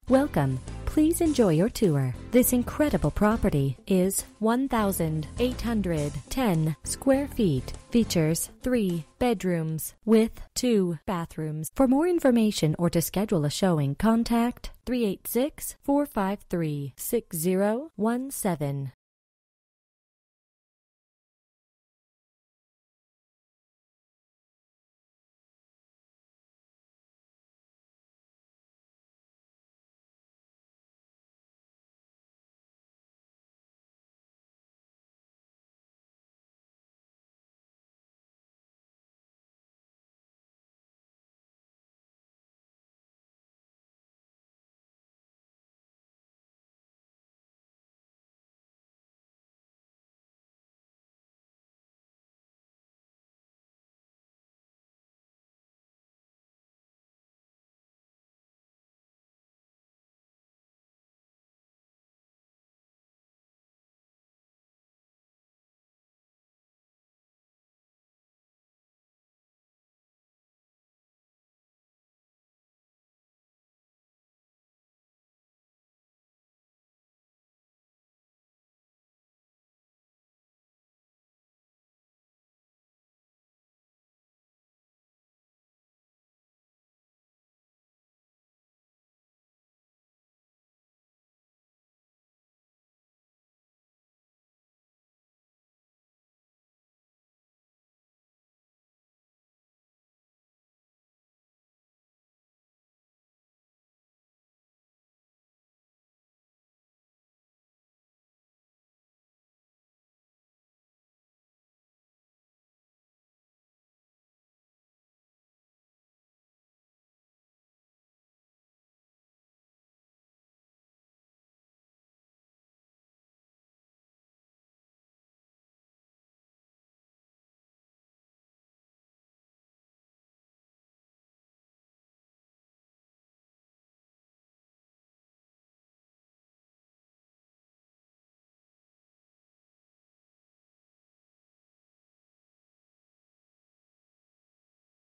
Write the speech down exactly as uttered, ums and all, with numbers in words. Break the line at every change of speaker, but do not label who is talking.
Welcome. Please enjoy your tour. This incredible property is one thousand eight hundred ten square feet. Features three bedrooms with two bathrooms. For more information or to schedule a showing, contact three eight six, four five three, six zero one seven.